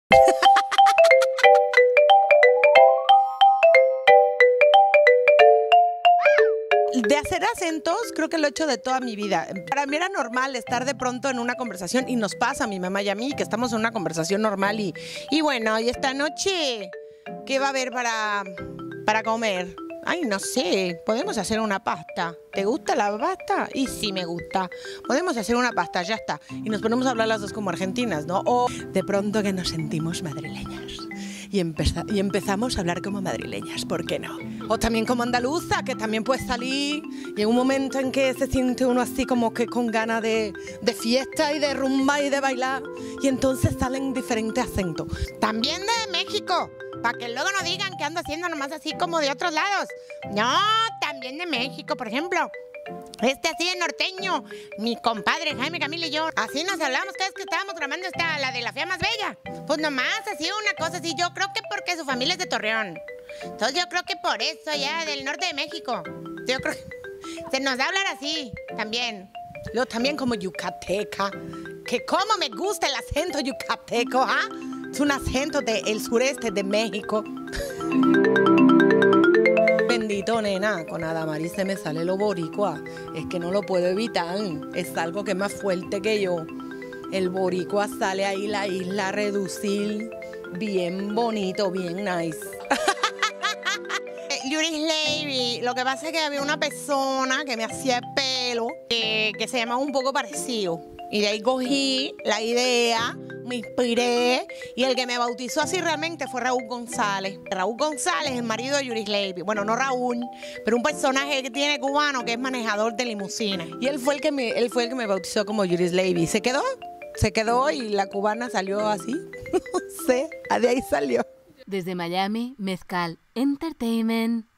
De hacer acentos, creo que lo he hecho de toda mi vida. Para mí era normal estar de pronto en una conversación, y nos pasa a mi mamá y a mí, que estamos en una conversación normal y bueno, y esta noche, ¿qué va a haber para comer? Ay, no sé, podemos hacer una pasta. ¿Te gusta la pasta? Y sí me gusta. Podemos hacer una pasta, ya está. Y nos ponemos a hablar las dos como argentinas, ¿no? O de pronto que nos sentimos madrileñas. Y empezamos a hablar como madrileñas, ¿por qué no? O también como andaluza, que también puede salir. Y en un momento en que se siente uno así como que con ganas de fiesta y de rumba y de bailar. Y entonces salen diferentes acentos. También de México, para que luego no digan que ando haciendo nomás así como de otros lados. No, también de México, por ejemplo. Así de norteño, mi compadre Jaime Camilo y yo, así nos hablamos cada vez que estábamos grabando la de La Fea Más Bella. Pues nomás, así una cosa así, yo creo que porque su familia es de Torreón. Entonces yo creo que por eso, ya del norte de México. Yo creo que se nos da hablar así, también. Luego también como yucateca, que como me gusta el acento yucateco, ¿ah? Es un acento del sureste de México. Bendito, nena, con Adamari se me sale lo boricua. Es que no lo puedo evitar. Es algo que es más fuerte que yo. El boricua sale ahí, la isla reducir. Bien bonito, bien nice. Yuris Levy, lo que pasa es que había una persona que me hacía el pelo que se llamaba un poco parecido. Y de ahí cogí la idea, me inspiré, y el que me bautizó así realmente fue Raúl González. Raúl González, el marido de Yuris Levy. Bueno, no Raúl, pero un personaje que tiene cubano que es manejador de limusina. Y él fue el que me bautizó como Yuris Levy. Se quedó y la cubana salió así. No sé, de ahí salió. Desde Miami, Mezcal Entertainment.